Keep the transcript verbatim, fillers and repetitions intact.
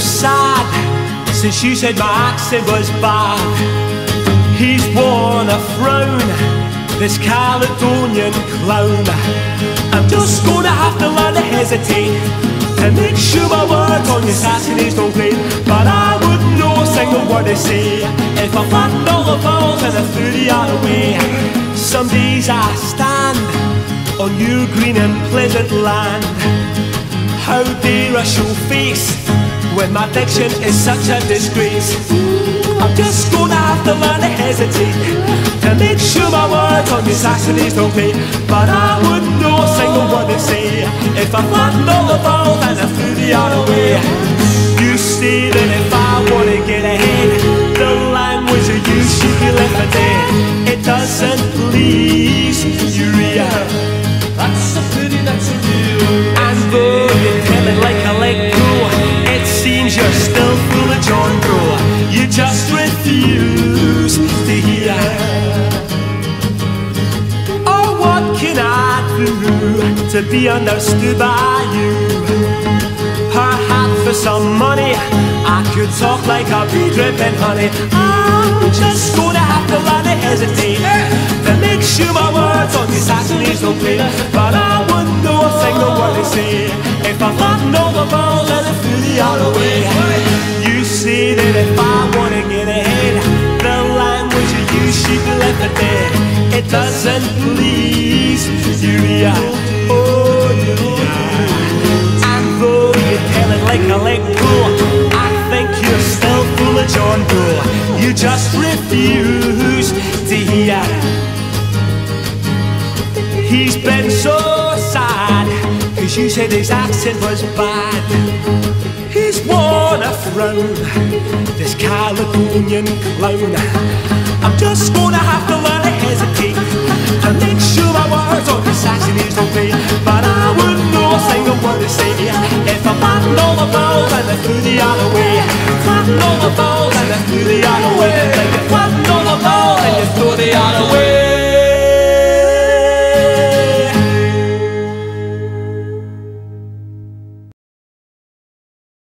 sad since you said my accent was bad. He's worn a frown, this Caledonian clown. I'm just gonna have to learn to hesitate and make sure my words on your Saturdays don't play. But I wouldn't know a single word to say if I flattened all the balls and I threw the other way. Some days I stand on your green and pleasant land. How dare I show face when my diction is such a disgrace? I'm just gonna have to learn to hesitate to make sure my words on your Saturdays don't play. But I wouldn't know a single word to say if I flattened all the balls and I threw the other way. You say that if I wanna get ahead, the language of you should be left for dead. It doesn't please you, Ria. That's a pity, that's a real. And though you tell it like a leg go, it seems you're still full of John Crow. You just refuse to hear. Oh, what can I do to be understood by you? Perhaps for some money I could talk like a bee dripping honey. I'm just gonna have to learn to hesitate to make sure my words on your Saturdays don't play. But I wouldn't know a single word to say if I flattened all the balls and I threw the other way. You say that if I wanna get ahead, the language of you should be left for dead. It doesn't please you, yeah. Oh, yeah. And though you tell it like a leg go, I think you're still full of John Doe. You just refuse to hear. He's been so sad, cause you said his accent was bad. He's worn a frown, this Caledonian clown. I'm just gonna have to learn to hesitate to make sure my words on the Saturdays don't play. But I wouldn't know a single word to say if I flattened all the balls and I threw the other way. Flattened all the balls and I threw the other way.